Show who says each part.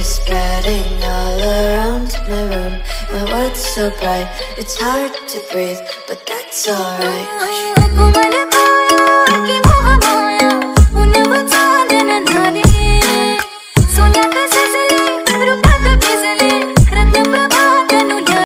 Speaker 1: colors spreading all around my room. My world's so bright, it's hard to breathe, but that's alright.